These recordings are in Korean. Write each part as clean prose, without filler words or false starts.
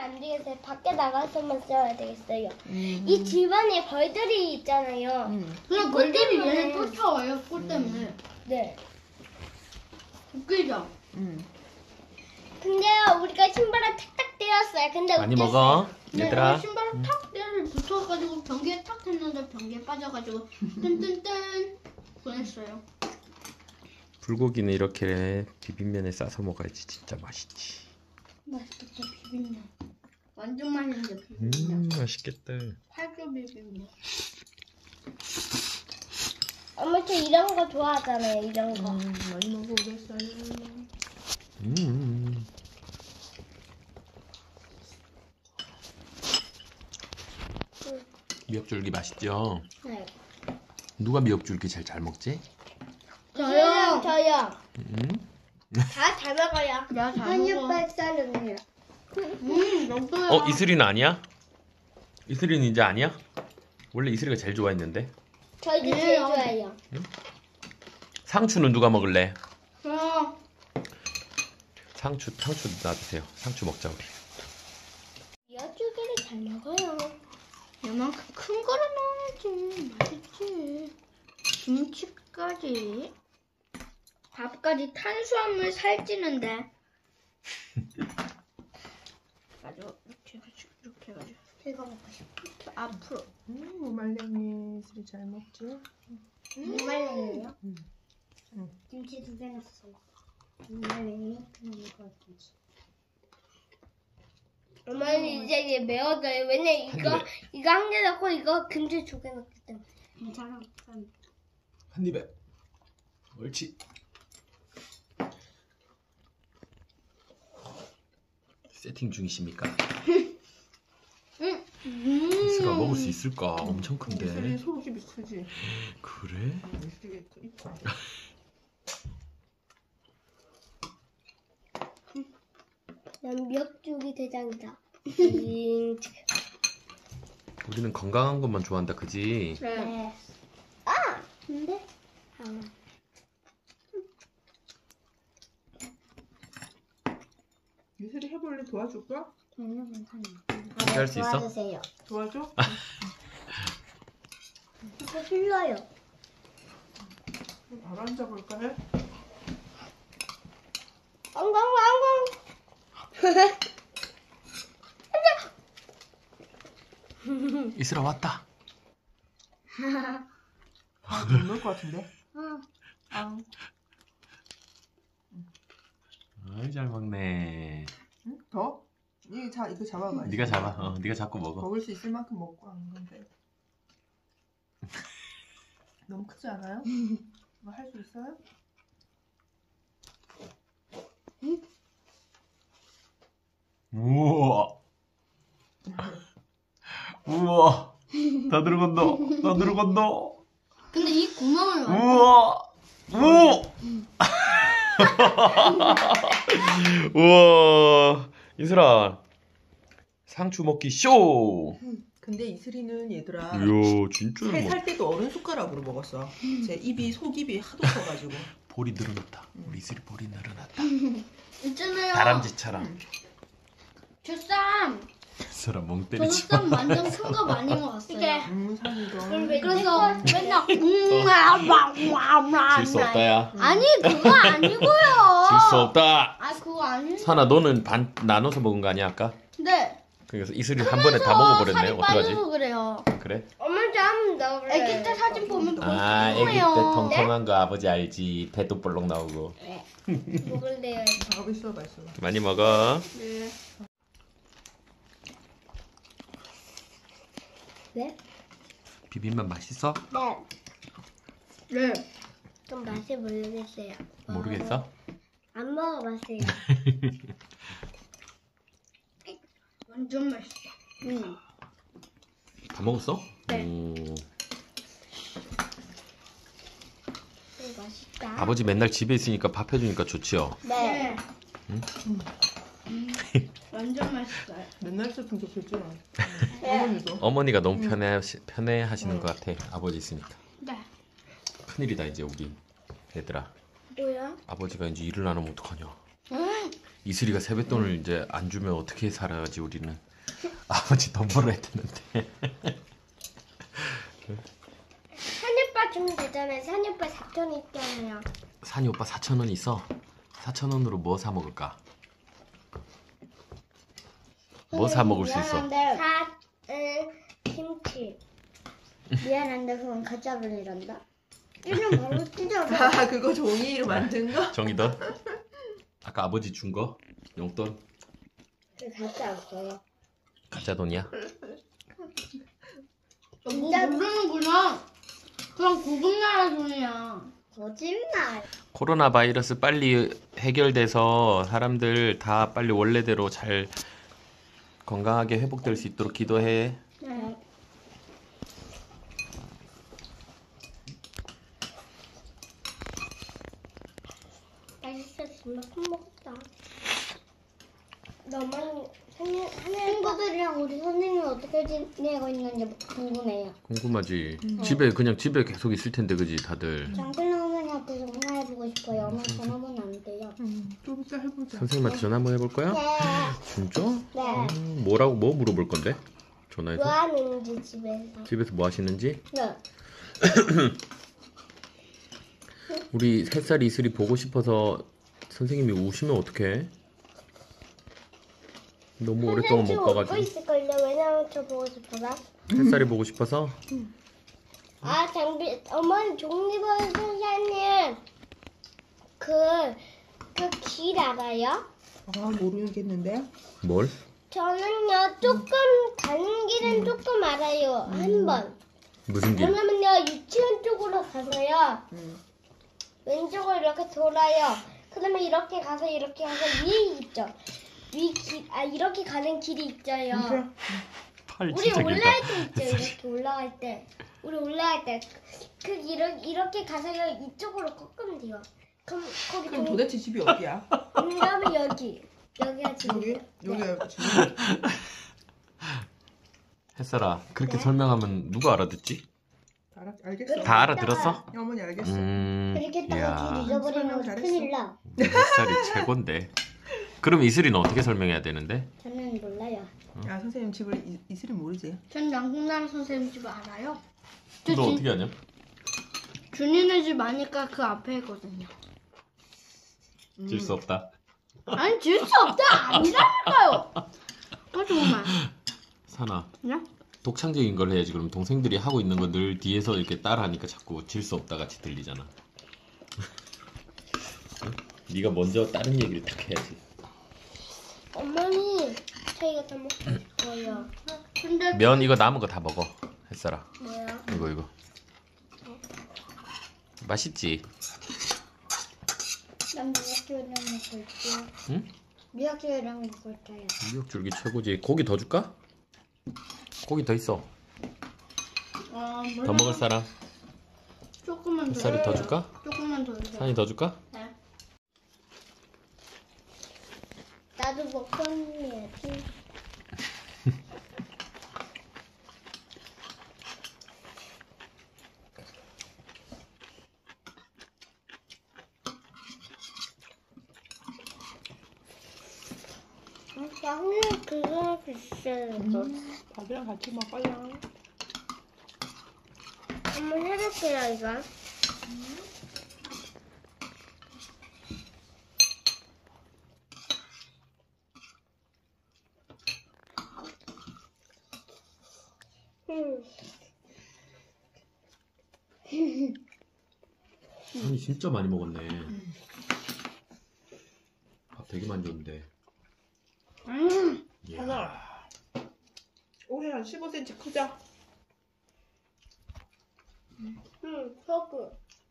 안 되겠어요. 밖에 나가서만 써야 되겠어요. 이 집안에 벌들이 있잖아요. 그냥 벌들이 얘네 쫓아와요. 꿀 때문에. 네. 웃기죠? 근데요, 우리가 신발을 탁탁 때렸어요. 근데 많이 웃겼어요. 먹어 네, 얘들아. 신발을 탁 때를 붙어가지고 변기에 탁 했는데 변기에 빠져가지고 뜬뜬뜬 보냈어요. 불고기는 이렇게 비빔면에 싸서 먹어야지 진짜 맛있지. 맛있겠다 비빔면. 완전 맛있는데 비빔면. 맛있겠다. 팔조 비빔면. 엄마 저 이런 거 좋아하잖아요. 이런 거. 많이 먹어보겠어요. 미역줄기 맛있죠? 네. 누가 미역줄기 제일 잘 먹지? 저요. 저요. 다 잘 먹어요. 야, 잘 한 먹어. 입 쌀은요. 너도요. 이슬이는 아니야? 이슬이는 이제 아니야? 원래 이슬이가 제일 좋아했는데. 저 이제 제일 좋아해요. 상추는 누가 먹을래? 저요. 상추 놔두세요. 상추 먹자 우리. 미역줄기를 잘 먹어요. 이만큼 큰 거를 넣어야지. 맛있지. 김치까지. 밥까지 탄수화물 살찌는데. 아주 이렇게 해가지고. 이거 먹고 싶어. 이렇게 앞으로. 무말랭이 이슬이 잘 먹지? 무말랭이요? 응. 김치 2개 넣었어. 무말랭이 그냥 먹어야 김치. 엄마는 이제 이게 매워져요. 왜냐면 이거 한 개 넣고 이거 김치 2개 넣기 때문에. 괜찮아. 한 입에. 옳지. 세팅 중이십니까? 이슬아 먹을 수 있을까? 엄청 이슬이 큰데. 속입이 크지? 그래? 이슬이 이뻐. 난 미역줄기 대장이다. 우리는 건강한 것만 좋아한다, 그지? 네. 아! 근데? 이슬이 해볼래? 도와줄까? 그렇게 할 수 있어? 도와주세요. 도와줘? 이거 흘러요. 바로 앉아볼까 해? 엉엉엉엉. 이슬아 왔다. 아, 못 넣을 것 같은데? 아이 잘 먹네. 응? 더? 이거 잡아봐. 네가 잡아. 네가 잡고 먹어. 먹을 수 있을 만큼 먹고 하는 건데. 너무 크지 않아요? 이거 할 수 있어요? 우와. 우와. 다 들어간다. 다 들어간다. 근데 이 구멍을 우와. 우. 우와. 이슬아. 상추 먹기 쇼. 근데 이슬이는 얘들아 이야 진짜 뭐 살 때도 어른 숟가락으로 먹었어. 제 속입이 하도 커가지고. 볼이 늘어났다. 우리 이슬이 볼이 늘어났다. 있잖아요. 다람쥐처럼. 저쌈. 이슬아 멍 때리지. 저쌈 완전 큰 거 많이 먹었어요. 산이도. 그래서 맨날 질 수 없다 야. 아니 그거 아니고요. 질 수 없다. 아 그거 아니. 산아 너는 반 나눠서 먹은 거 아니야 아까? 네. 그래서 이슬이 한 번에 다 먹어버렸네. 살이 어떡하지? 빠져서 그래요. 그래? 엄마한테 한번 넣어볼래. 애기 때 사진 보면 아 애기 때 통통해요. 통통한 거 아버지 알지. 배도 볼록 나오고. 먹을래요. 작업 있어봐. 많이 먹어. 네. 네? 비빔면 맛있어? 네. 네. 좀 맛이 모르겠어요. 모르겠어? 안 먹어봤어요. 완전 맛있어. 다 먹었어? 네. 맛있다. 아버지 맨날 집에 있으니까 밥 해주니까 좋지요? 네. 완전 맛있어요. 맨날 있었으면 좋겠지. 네. 어머니도. 어머니가 너무 편해 하시는 것 같아. 아버지 있으니까. 네. 큰일이다 이제 우리 얘들아. 뭐야? 아버지가 이제 일을 안 하면 어떡하냐. 이슬이가 세뱃돈을 이제 안 주면 어떻게 살아야지 우리는. 아버지 돈 벌어야 되는데. 산이 오빠 주면 되잖아요. 산이 오빠 4천 있잖아요. 산이 오빠 4,000원 있어. 4,000원으로 뭐 사 먹을까? 뭐 사 먹을 수 있어? 김치. 미안한데 그건 가짜분이란다. 이름 바로 찢어서. 아 그거 종이로 만든 거? 정이더? 아까 아버지 준 거? 용돈? 그 가짜였어요. 가짜 돈이야? 뭐 모르는구나. 그냥 고급 나라 돈이야. 거짓말. 코로나 바이러스 빨리 해결돼서 사람들 다 빨리 원래대로 잘 건강하게 회복될 수 있도록 기도해. 네. 맛있어. 정말 큰 먹었다. 너만 친구들이랑 우리 선생님이 어떻게 지내고 있는지 궁금해요. 궁금하지. 집에 계속 있을 텐데 그지 다들. 장필 선생님한테 전화해보고 싶어요. 엄마 전화번호 안 돼요. 좀 이따 해보자. 선생님한테 전화 한번 해볼 거야? 진짜? 네. 뭐 물어볼 건데? 전화해서? 뭐 하는지 집에서. 집에서 뭐 하시는지? 네. 우리 햇살이 이슬이 보고 싶어서 선생님이 우시면 어떡해? 너무 오랫동안 못 웃고 봐가지고. 있을걸요. 왜냐면 저 보고 싶어서. 햇살이 보고 싶어서? 어머니 종리버스 선생님 그 길 알아요? 아 모르겠는데. 뭘? 저는요 조금 가는 길은 조금 알아요. 한 번. 무슨 길? 왜냐면요 유치원 쪽으로 가서요 음. 왼쪽으로 이렇게 돌아요. 그다음에 이렇게 가서 위에 있죠. 이렇게 가는 길이 있어요. 그래? 팔 우리 진짜 올라갈 길다. 때 있죠. 이렇게 올라갈 때. 우리 올라갈 때 이렇게 가서요 이쪽으로 꺾으면 돼요. 그럼 거기 그럼 도대체 집이 어디야? 그러면 여기가 여기? 집이에요. 여기가 집이. 햇살아, 그렇게 설명하면 누가 알아듣지? 알겠어. 다 알아들었어? 어머니 알겠어. 이렇게 이야. 했다가 길 잊어버리면 설명 잘했어. 큰일 나. 햇살이 최곤데. 그럼 이슬이는 어떻게 설명해야 되는데? 저는 몰라요. 야 선생님 집을 이슬이 모르지? 전 양국나라 선생님 집 알아요. 너 어떻게 하냐? 준이네 집 아니까 그 앞에 있거든요. 질 수 없다. 아니 질 수 없다 아니라니까요. 정말. 산아, 네? 독창적인 걸 해야지. 그럼 동생들이 하고 있는 거 늘 뒤에서 이렇게 따라하니까 자꾸 질 수 없다 같이 들리잖아. 응? 네가 먼저 다른 얘기를 딱 해야지. 어머니 저희가 다 먹고 싶어요. 근데 면 이거 남은 거 다 먹어. 햇살아. 뭐야? 이거. 맛있지? 난 미역줄이랑 먹을게요. 응? 미역줄이랑 먹을게요. 미역줄기 최고지. 고기 더 줄까? 고기 더 있어. 더 먹을 사람? 조금만 더. 햇살이 더 줄까? 조금만 더 주세요. 산이 더 줄까? 네. 나도 먹고 해야지. 나는 그거 있어요. 밥이랑 같이 먹어요. 한번 해볼게요 이거. 산이 진짜 많이 먹었네. 밥 되게 많이 줬는데. 이야. 하나. 올해 한 15cm 크자. 소금.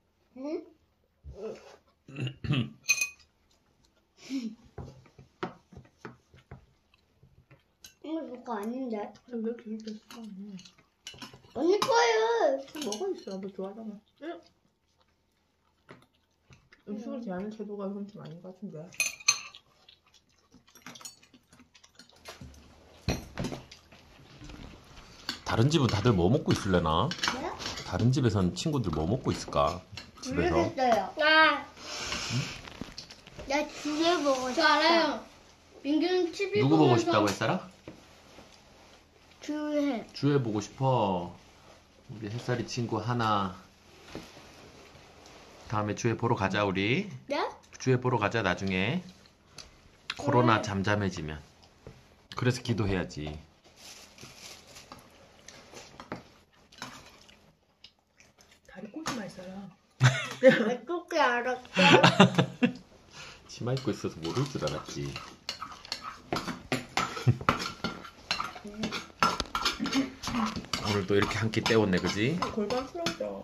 이거 그거 아닌데? 왜 이렇게 됐어? 언니 거예요. 먹어 있어. 너 좋아하잖아. 응. 음식을 대하는 태도가 좀 아닌 것 같은데. 다른 집은 다들 뭐 먹고 있을래나? 네? 다른 집에선 친구들 뭐 먹고 있을까? 집에서. 모르겠어요. 나 주에 먹었어. 저 알아요. 민규는 TV 누구 보고 보면서 싶다고 했더라? 주해. 주혜 보고 싶어. 우리 햇살이 친구 하나. 다음에 주혜 보러 가자 우리. 네? 주혜 보러 가자 나중에. 코로나 잠잠해지면. 그래서 기도해야지. 다리 꼬지 말 사람. 어떻게 알았어? 치마 입고 있어서 모를 줄 알았지. 오늘 또 이렇게 한 끼 때웠네, 그지? 골반 풀어줘.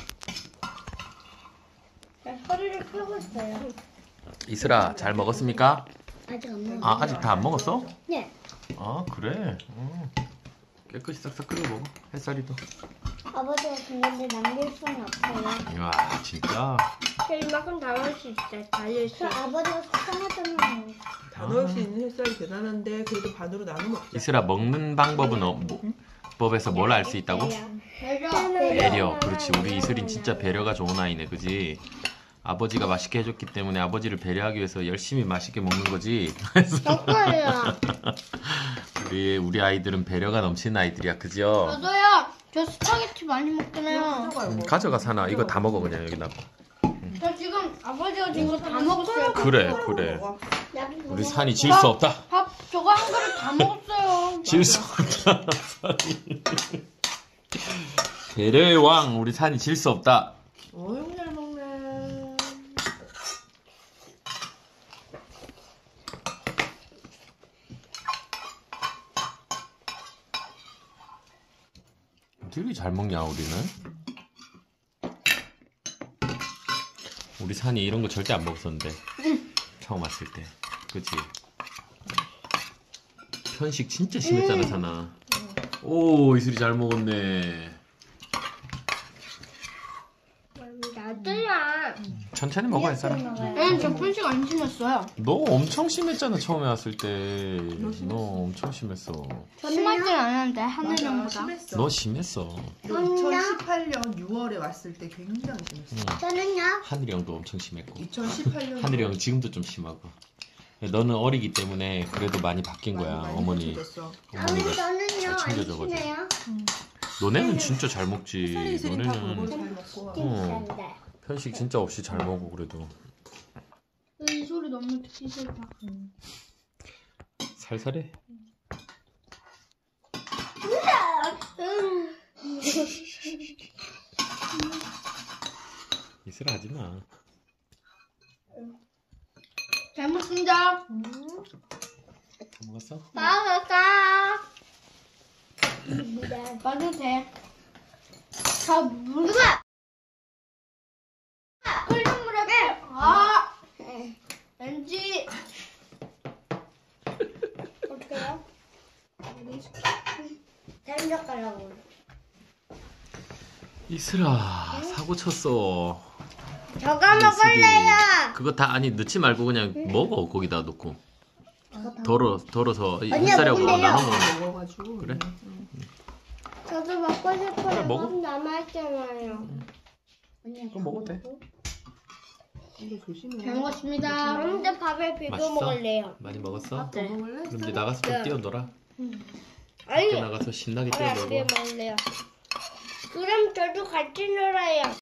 허리를 펴고 있어요. 이슬아, 잘 먹었습니까? 아직 안 먹어. 아, 아직 다 안 먹었어? 네. 아, 그래? 깨끗이 싹싹 끓여 먹어. 햇살이도. 아버지가 중간에 남길 수는 없어요. 이야, 진짜. 이만큼 다 넣을 수 있어요. 달릴 수. 아버지가 식상하잖아요. 다 넣을 수 있는 햇살이 대단한데 그래도 반으로 나눠 먹자. 이슬아, 먹는 방법은 법에서 뭘 알 수 있다고? 배려. 그렇지. 우리 이슬인 진짜 배려가 좋은 아이네, 그지? 아버지가 맛있게 해줬기 때문에 아버지를 배려하기 위해서 열심히 맛있게 먹는 거지. 저거예요. 우리 아이들은 배려가 넘치는 아이들이야, 그죠? 저도요. 저 스파게티 많이 먹잖아요. 가져가 사나. 이거 다 먹어 그냥 여기 놔둬. 저 지금 아버지가 준 거 다 먹었어요. 그래, 그래. 우리 산이 질 수 없다. 밥 저거 한 그릇 다 먹었어요. 질 수 없다. 산이. 배려의 왕, 우리 산이 질 수 없다. 어휴 잘 먹네. 되게 잘 먹냐 우리는? 우리 산이 이런 거 절대 안 먹었었는데 처음 왔을 때, 그치? 편식 진짜 심했잖아 산아. 오, 이슬이 잘 먹었네. 나도야. 천천히 먹어야 사람. 저 편식 안 심했어요. 너 엄청 심했잖아 처음에 왔을 때. 너 엄청 심했어. 심하진 않았는데 하늘 맞아, 형보다. 심했어. 너 심했어. 너 2018년 6월에 왔을 때 굉장히 심했어. 응. 저는요? 하늘이 형도 엄청 심했고. 2018년 하늘이 형 지금도 좀 심하고. 너는 어리기 때문에 그래도 많이 바뀐 거야. 어머니. 어머니가 저는요? 잘 챙겨줘가지고. 시네요? 너네는 진짜 잘 먹지. 햇살이 이슬이 다 그걸 너네는 잘 먹고. 찐짠데. 편식 진짜 없이 잘 먹어 그래도. 이 소리 너무 듣기 싫다. 살살해. 이슬아 하지 마. 잘 먹습니다. 다 먹었어? 따라가. 봐도 돼. 자, 물. 끓는 물에 아, 왠지 어떡해요? 다른 젓가락으로. 이슬아 사고 쳤어. 저거 먹을래요. 그거 다 아니 넣지 말고 그냥 먹어. 거기다 넣고 덜어서 언니야, 햇살하고 먹을래요? 나눠 먹어. 먹어가지고. 그래? 저도 먹고 싶어요. 그래, 먹어. 남아있잖아요. 그거 먹어도 돼. 이거 조심해. 잘 먹었습니다. 근데 밥에 비벼 맛있어? 먹을래요. 많이 먹었어? 더 먹을래? 그럼 이제 나가서 좀 네. 뛰어놀아. 아니, 나가서 신나게 안 비벼 뛰어놀고. 먹을래요. 그럼 저도 같이 놀아요.